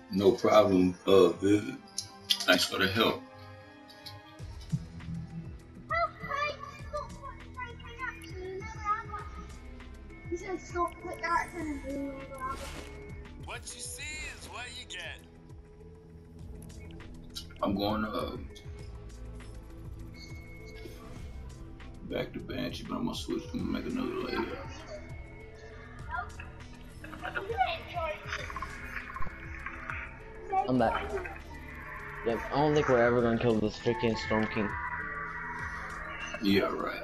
No problem, Vivid. Thanks for the help. What you see is what you get. I'm going back to Banshee, but I'm gonna switch. I'm gonna make another layer. I'm back. Yep, I don't think we're ever gonna kill this freaking Storm King. Yeah, right.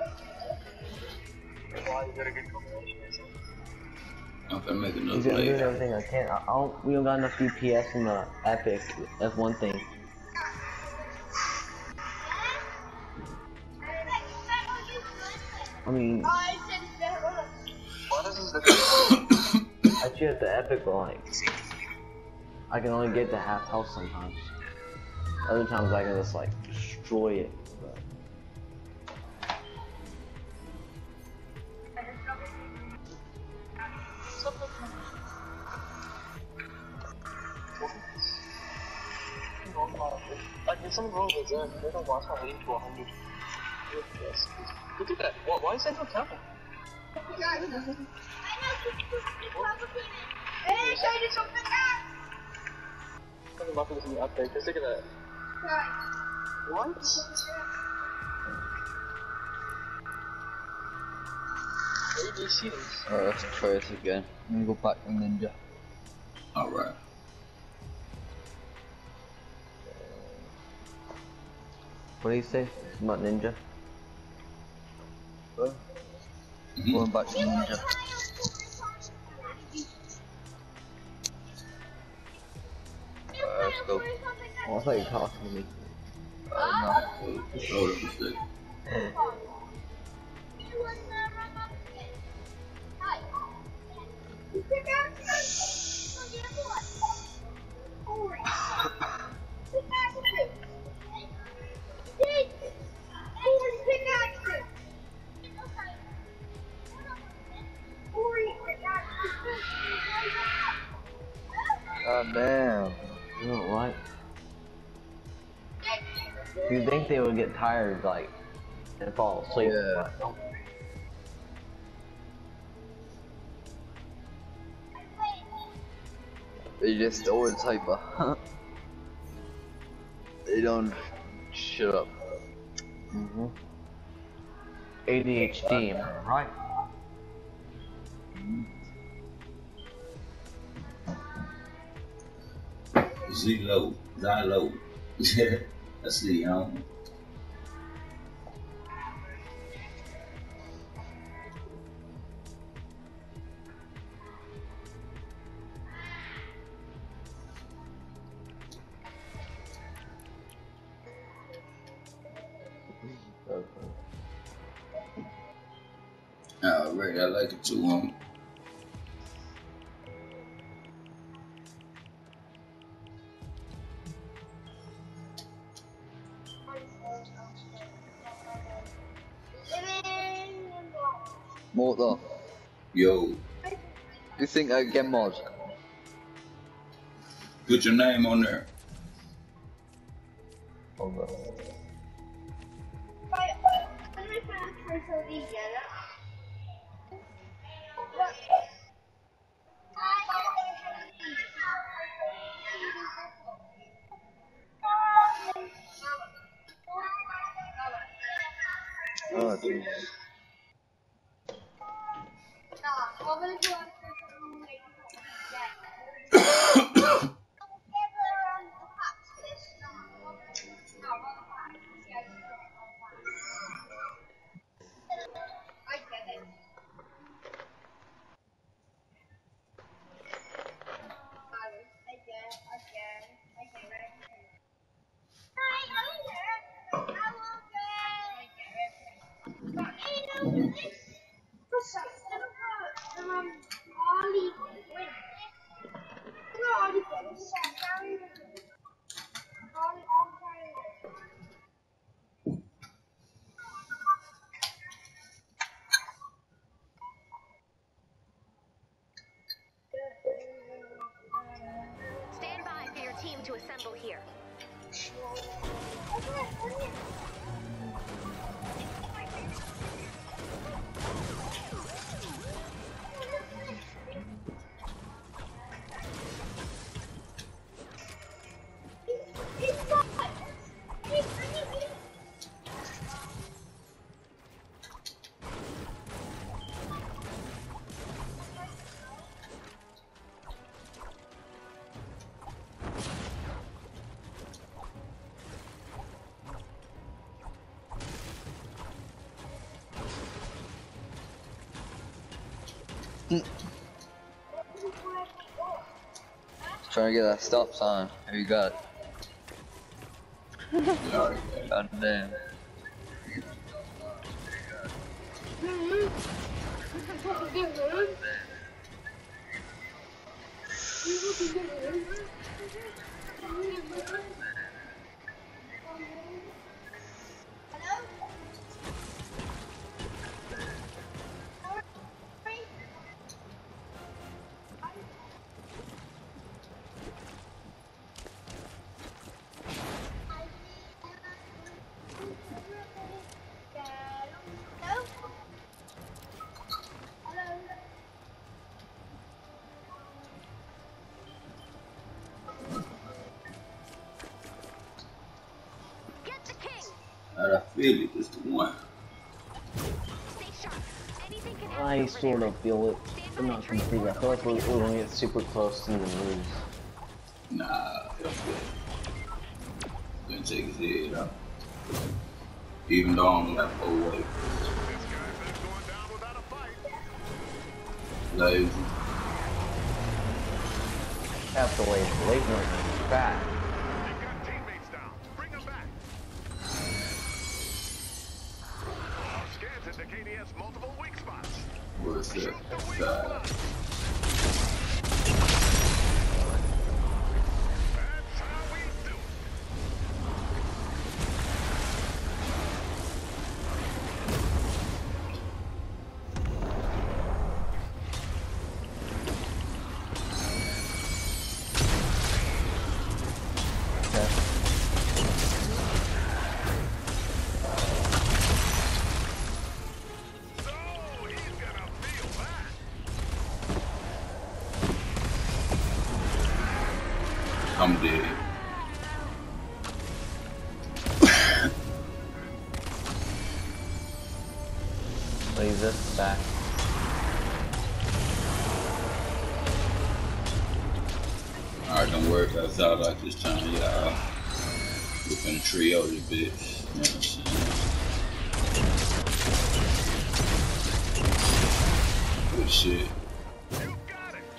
I'm gonna make I'm another doing layer. everything I can. We don't got enough DPS in the epic. That's one thing. I mean, actually at the epic, like, I can only get to half health sometimes. Other times I can just like destroy it. But... Like, there's something wrong with them. They don't watch my heading to 100. Yes. Look at that. Why is that so temple? Hey, show you something else! Something about this in the update. Just look at that. What? Alright, let's try this again. I'm gonna go back to Ninja. Alright. What do you say about Ninja? Huh? Going back to Ninja. Let's go. Oh, I thought you were talking to me. Hold up a second. God damn. You know what? You think they would get tired, like, and fall asleep? Yeah. They just always hyper. They don't shut up. ADHD, am I right? Zilo. That's the Alright, I like it too, homie. Motor. Yo, You think I get mods? put your name on there. Hold on. Oh, jeez. to assemble here. Trying to get that stop sign. Have you got it? God damn. Get the king! I feel it. It's the one. Stay sharp. Anything can happen I over sort there. of feel it, but not completely. I feel like we're gonna get super close and then lose. Nah, I feel good. Gonna take his head out. Even though I'm like, oh wait. This guy's not going down without a fight. Lazy. Have to wait. Laser is fat. You've got teammates down. Bring them back. Our scans indicate he has multiple weak spots. What's that? Shoot the weak Side. spot. That's how we do it. So he's gonna feel that. I'm dead. Laser back. Alright, don't worry if I sound like this time, y'all. We're gonna trio this bitch. You know what I'm saying? Good shit. You got it.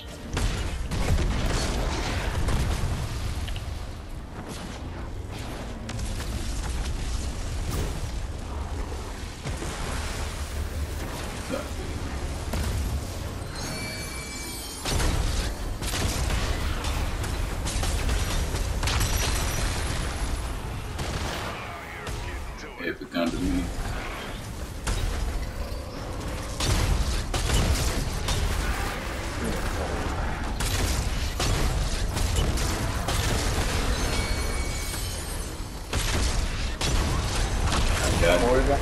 Epic under me. I got What it. is that?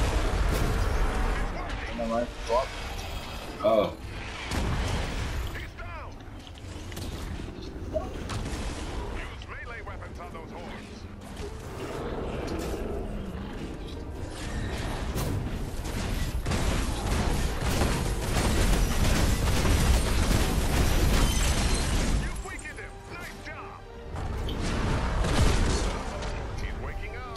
Oh, He's down. Use melee weapons on those horns. You weakened him. Nice job. He's waking up.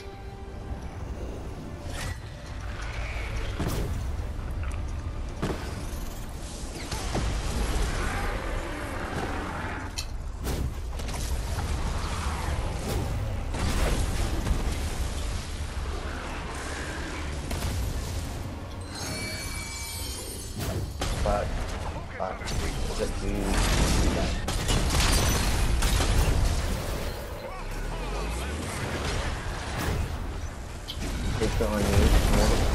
But is it do that? Take the unused more.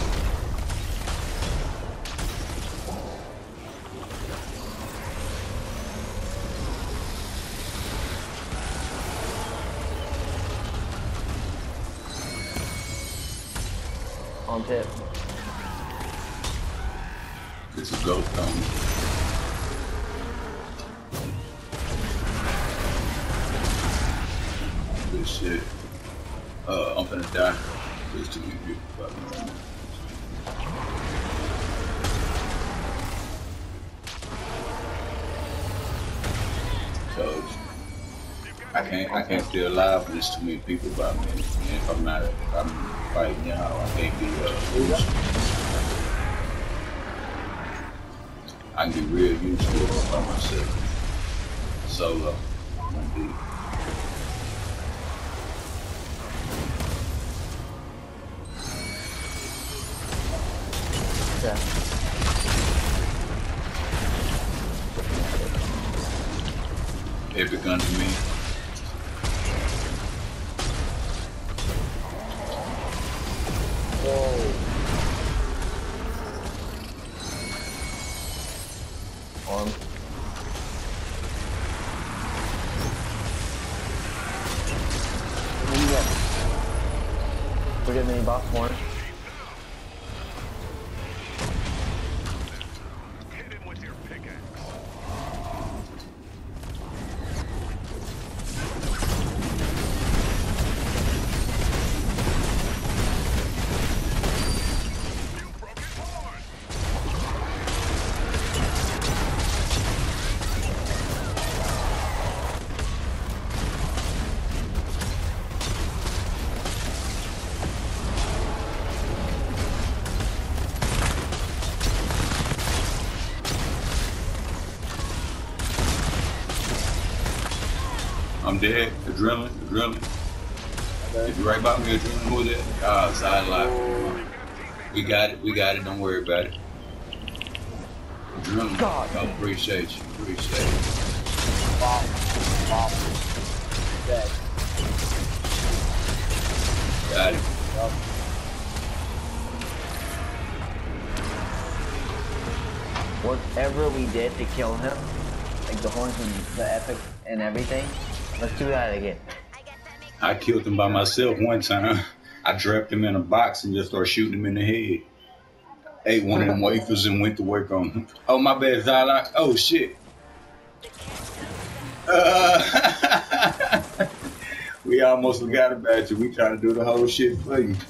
on tip. It's a goat coming. Good shit. I'm finna die. There's too many people fucking around. So I can't stay alive when there's too many people by me. And if I'm fighting y'all, I can't be I can get real used to it by myself. Solo. Indeed. Yeah. Epic under me. Whoa. Arm. What do you get? Forget mini boss more. Hit him with your pickaxe. You broke his horn. I'm dead. Adrenaline. If you're right about me, adrenaline, who that? Ah, side life. We got it. Don't worry about it. Adrenaline. God. I appreciate you. Bomb. Dead. Got it. Yup. Whatever we did to kill him, like the horns and the epic and everything, let's do that again. I killed him by myself one time. I trapped him in a box and just started shooting him in the head. Ate one of them wafers and went to work on him. Oh, my bad, Zylok. Oh, shit. We almost forgot about you. We trying to do the whole shit for you.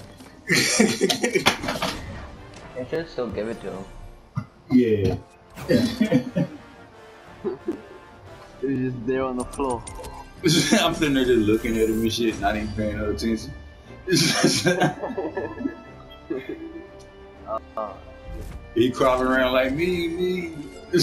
I should still give it to him. Yeah. It was just there on the floor. I'm sitting there just looking at him and shit, not even paying no attention. He crawling around like me.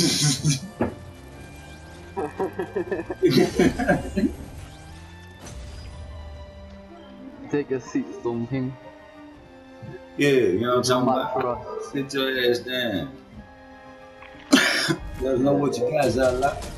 Take a seat, Storm King. Yeah, you know what I'm Back talking for about? us. Sit your ass down. Let us know what you guys are like.